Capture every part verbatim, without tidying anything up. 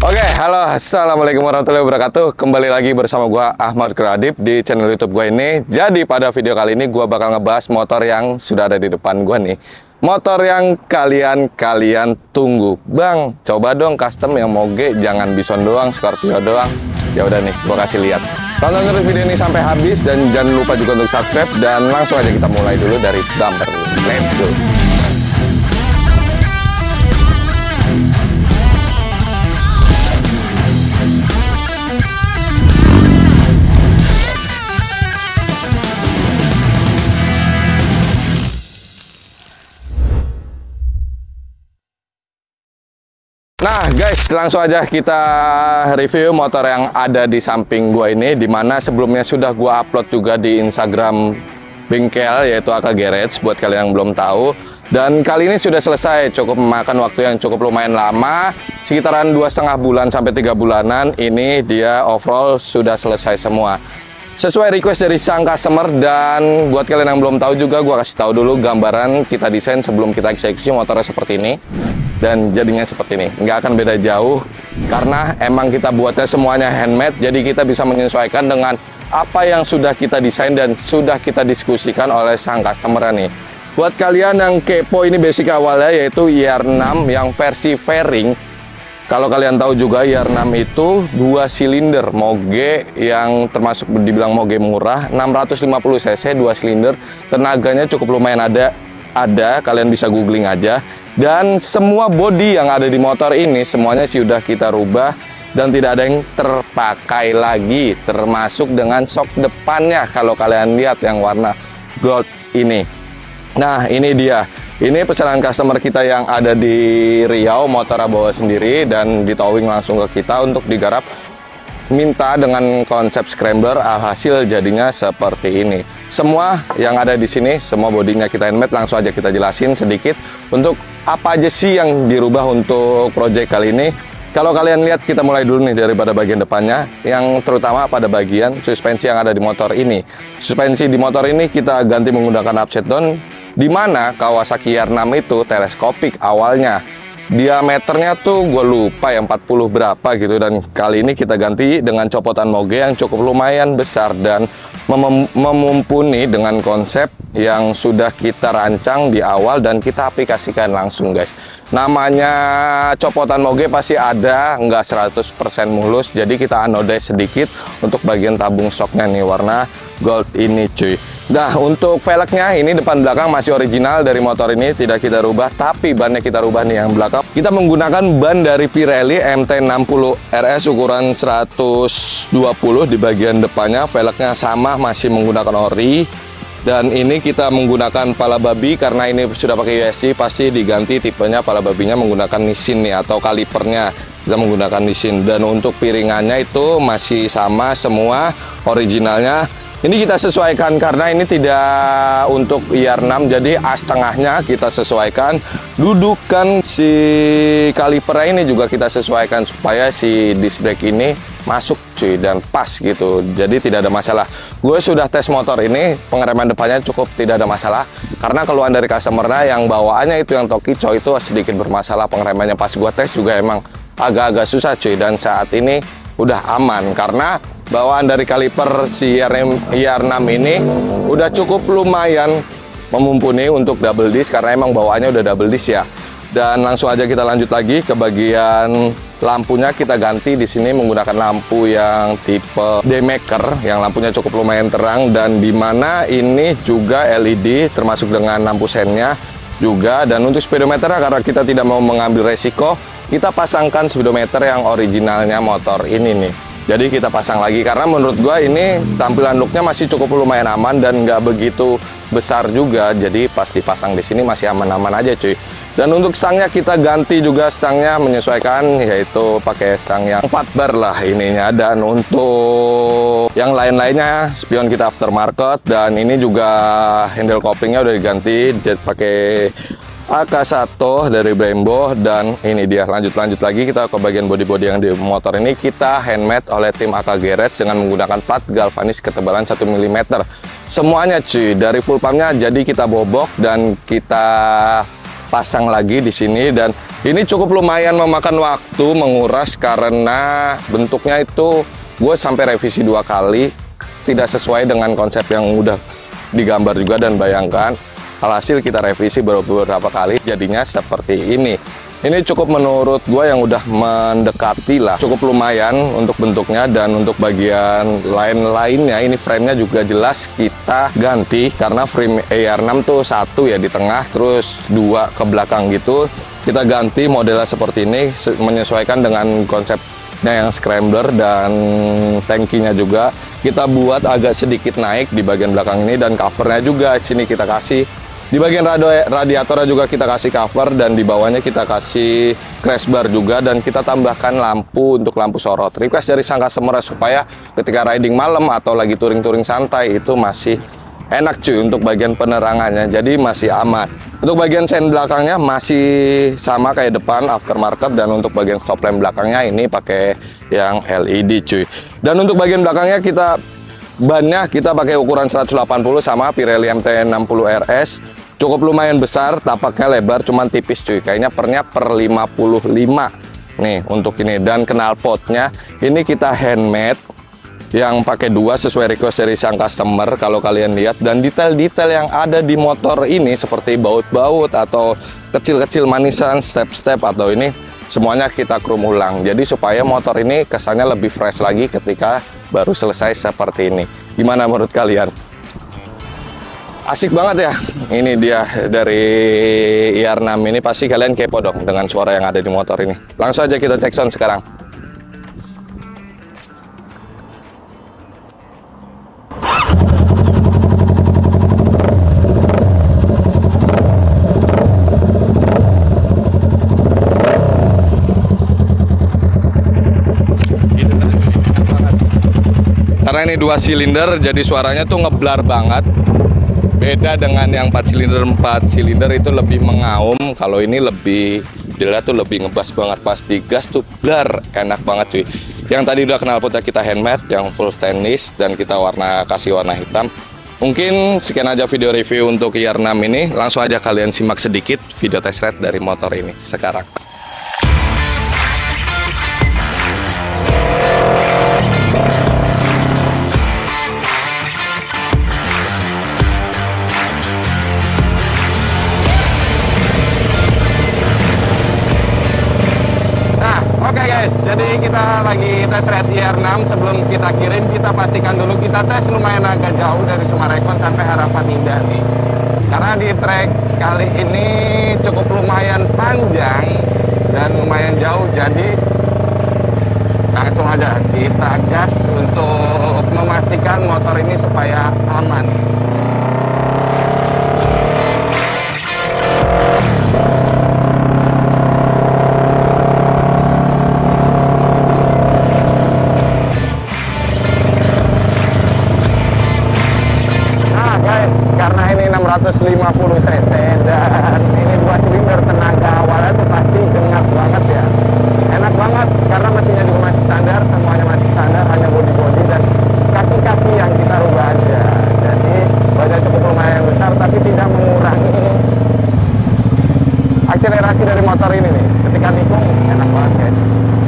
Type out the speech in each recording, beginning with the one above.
Oke, halo, assalamualaikum warahmatullahi wabarakatuh. Kembali lagi bersama gua Ahmad Kradip di channel YouTube gua ini. Jadi pada video kali ini gua bakal ngebahas motor yang sudah ada di depan gua nih. Motor yang kalian kalian tunggu, bang. Coba dong custom yang moge, jangan Bison doang, Scorpio doang. Ya udah nih, gua kasih lihat. Tonton terus video ini sampai habis dan jangan lupa juga untuk subscribe. Dan langsung aja kita mulai dulu dari bumper. Let's go. Nah guys, langsung aja kita review motor yang ada di samping gua ini, dimana sebelumnya sudah gua upload juga di Instagram bengkel, yaitu A K Garage, buat kalian yang belum tahu. Dan kali ini sudah selesai, cukup memakan waktu yang cukup lumayan lama, sekitaran dua setengah bulan sampai tiga bulanan. Ini dia overall sudah selesai semua, sesuai request dari sang customer. Dan buat kalian yang belum tahu juga, gua kasih tahu dulu gambaran kita desain sebelum kita eksekusi motornya seperti ini. Dan jadinya seperti ini, nggak akan beda jauh karena emang kita buatnya semuanya handmade, jadi kita bisa menyesuaikan dengan apa yang sudah kita desain dan sudah kita diskusikan oleh sang customer nih. Buat kalian yang kepo, ini basic awalnya yaitu I R enam yang versi fairing. Kalau kalian tahu juga I R enam itu dua silinder moge yang termasuk dibilang moge murah, enam ratus lima puluh cc, dua silinder, tenaganya cukup lumayan ada. Ada, kalian bisa googling aja. Dan semua bodi yang ada di motor ini semuanya sudah kita rubah dan tidak ada yang terpakai lagi, termasuk dengan shock depannya kalau kalian lihat yang warna gold ini. Nah ini dia, ini pesanan customer kita yang ada di Riau, motor bawa sendiri dan di towing langsung ke kita untuk digarap. Minta dengan konsep scrambler, alhasil jadinya seperti ini. Semua yang ada di sini, semua bodinya kita handmade. Langsung aja kita jelasin sedikit untuk apa aja sih yang dirubah untuk project kali ini. Kalau kalian lihat, kita mulai dulu nih daripada bagian depannya, yang terutama pada bagian suspensi yang ada di motor ini. Suspensi di motor ini kita ganti menggunakan upside down, di mana Kawasaki I R enam itu teleskopik awalnya. Diameternya tuh gue lupa ya, empat puluh berapa gitu, dan kali ini kita ganti dengan copotan moge yang cukup lumayan besar dan mem memumpuni dengan konsep yang sudah kita rancang di awal dan kita aplikasikan langsung guys. Namanya copotan moge pasti ada, nggak seratus persen mulus, jadi kita anodize sedikit untuk bagian tabung shocknya nih, warna gold ini cuy. Nah untuk velgnya ini depan belakang masih original dari motor ini, tidak kita rubah, tapi bannya kita rubah nih yang belakang. Kita menggunakan ban dari Pirelli M T enam puluh R S ukuran seratus dua puluh di bagian depannya. Velgnya sama, masih menggunakan ori. Dan ini kita menggunakan pala babi karena ini sudah pakai U S C, pasti diganti tipenya pala babinya menggunakan Nissin nih, atau kalipernya kita menggunakan Nissin. Dan untuk piringannya itu masih sama semua originalnya. Ini kita sesuaikan karena ini tidak untuk I R enam, jadi as tengahnya kita sesuaikan. Dudukan si kalipernya ini juga kita sesuaikan supaya si disc brake ini masuk cuy dan pas gitu, jadi tidak ada masalah. Gue sudah tes motor ini, pengereman depannya cukup tidak ada masalah karena keluhan dari customernya yang bawaannya itu yang Tokico itu sedikit bermasalah pengeremannya. Pas gue tes juga emang agak-agak susah cuy, dan saat ini udah aman karena bawaan dari kaliper si I R enam ini udah cukup lumayan memumpuni untuk double disc karena emang bawaannya udah double disc ya. Dan langsung aja kita lanjut lagi ke bagian lampunya. Kita ganti di sini menggunakan lampu yang tipe D-Maker yang lampunya cukup lumayan terang, dan dimana ini juga L E D termasuk dengan lampu sennya juga. Dan untuk speedometer, karena kita tidak mau mengambil resiko, kita pasangkan speedometer yang originalnya motor ini nih. Jadi kita pasang lagi karena menurut gua ini tampilan looknya masih cukup lumayan aman dan nggak begitu besar juga. Jadi pas dipasang di sini masih aman-aman aja cuy. Dan untuk stangnya kita ganti juga, stangnya menyesuaikan, yaitu pakai stang yang empat bar lah ininya. Dan untuk yang lain-lainnya spion kita aftermarket, dan ini juga handle couplingnya udah diganti jet pakai A K satu dari Brembo. Dan ini dia, lanjut-lanjut lagi kita ke bagian body-body yang di motor ini kita handmade oleh tim A K Garage dengan menggunakan plat galvanis ketebalan satu milimeter semuanya cuy, dari full pumpnya. Jadi kita bobok dan kita pasang lagi di sini, dan ini cukup lumayan memakan waktu, menguras karena bentuknya itu gue sampai revisi dua kali, tidak sesuai dengan konsep yang udah digambar juga dan bayangkan. Alhasil kita revisi beberapa kali, jadinya seperti ini. Ini cukup menurut gue yang udah mendekati lah, cukup lumayan untuk bentuknya, dan untuk bagian lain-lainnya ini framenya juga jelas kita ganti karena frame A R enam tuh satu ya di tengah, terus dua ke belakang gitu. Kita ganti modelnya seperti ini, menyesuaikan dengan konsepnya yang scrambler, dan tankinya juga kita buat agak sedikit naik di bagian belakang ini, dan covernya juga sini kita kasih. Di bagian radiatornya juga kita kasih cover, dan di bawahnya kita kasih crash bar juga, dan kita tambahkan lampu untuk lampu sorot. Request dari sang customer supaya ketika riding malam atau lagi touring-touring santai itu masih enak cuy untuk bagian penerangannya, jadi masih aman. Untuk bagian sen belakangnya masih sama kayak depan aftermarket, dan untuk bagian stop lamp belakangnya ini pakai yang L E D cuy. Dan untuk bagian belakangnya kita bannya kita pakai ukuran seratus delapan puluh sama Pirelli M T enam puluh R S. Cukup lumayan besar, tapaknya lebar, cuman tipis cuy. Kayaknya pernya per lima puluh lima nih untuk ini. Dan knalpotnya ini kita handmade yang pakai dua sesuai request dari sang customer kalau kalian lihat. Dan detail-detail yang ada di motor ini seperti baut-baut atau kecil-kecil manisan, step-step atau ini semuanya kita chrome ulang. Jadi supaya motor ini kesannya lebih fresh lagi ketika baru selesai seperti ini. Gimana menurut kalian? Asik banget ya. Ini dia dari I R enam ini, pasti kalian kepo dong dengan suara yang ada di motor ini. Langsung aja kita cek sound sekarang. Karena ini dua silinder, jadi suaranya tuh ngeblar banget. Beda dengan yang empat silinder, empat silinder itu lebih mengaum. Kalau ini lebih, dilihat tuh lebih ngebas banget. Pas digas tuh blar, enak banget cuy. Yang tadi udah knalpotnya kita handmade, yang full stainless, dan kita warna kasih warna hitam. Mungkin sekian aja video review untuk I R enam ini. Langsung aja kalian simak sedikit video test ride dari motor ini sekarang. Oke okay guys, jadi kita lagi tes ride I R enam. Sebelum kita kirim, kita pastikan dulu kita tes lumayan agak jauh dari Sumarekon sampai Harapan Indah nih. Karena di trek kali ini cukup lumayan panjang dan lumayan jauh, jadi langsung aja kita gas untuk memastikan motor ini supaya aman. Karena ini enam ratus lima puluh cc dan ini dua silinder, tenaga awalnya tuh pasti gengat banget ya. Enak banget karena mesinnya juga masih standar, semuanya masih standar, hanya bodi-bodi dan kaki-kaki yang kita rubah aja. Jadi baja cukup lumayan besar tapi tidak mengurangi akselerasi dari motor ini nih. Ketika nikung enak banget guys.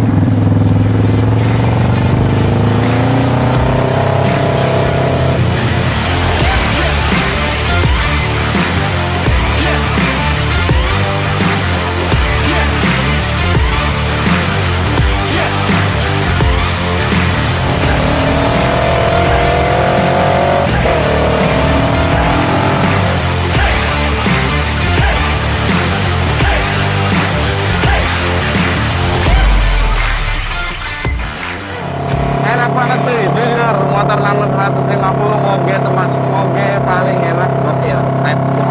Banget sih, bener motor enam ratus lima puluh moge termasuk moge paling enak. Gokil, let's go.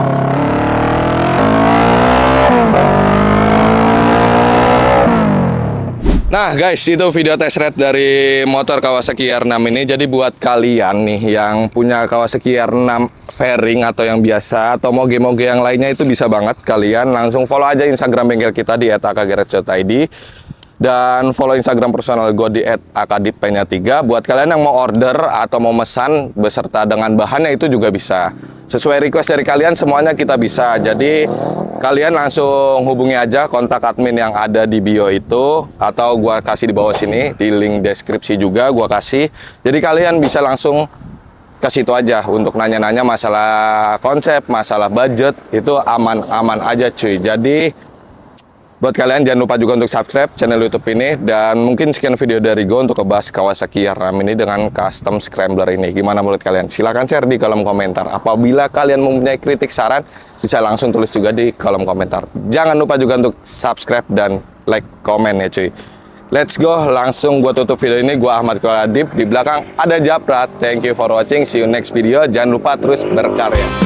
Nah guys, itu video test ride dari motor Kawasaki I R enam ini. Jadi buat kalian nih yang punya Kawasaki I R enam fairing atau yang biasa atau moge-moge yang lainnya, itu bisa banget kalian langsung follow aja Instagram bengkel kita di et a k garage dot i d. Dan follow Instagram personal gue di et a k dip nya tiga. Buat kalian yang mau order atau mau mesan beserta dengan bahannya itu juga bisa. Sesuai request dari kalian semuanya kita bisa. Jadi kalian langsung hubungi aja kontak admin yang ada di bio itu, atau gua kasih di bawah sini di link deskripsi juga gua kasih. Jadi kalian bisa langsung ke situ aja untuk nanya-nanya masalah konsep, masalah budget, itu aman-aman aja cuy. Jadi buat kalian jangan lupa juga untuk subscribe channel YouTube ini, dan mungkin sekian video dari gue untuk ngebahas Kawasaki R enam ini dengan custom scrambler ini. Gimana menurut kalian? Silahkan share di kolom komentar. Apabila kalian mempunyai kritik saran, bisa langsung tulis juga di kolom komentar. Jangan lupa juga untuk subscribe dan like komen ya cuy. Let's go, langsung gue tutup video ini. Gue Ahmad Koladip, di belakang ada Japra. Thank you for watching, see you next video. Jangan lupa terus berkarya.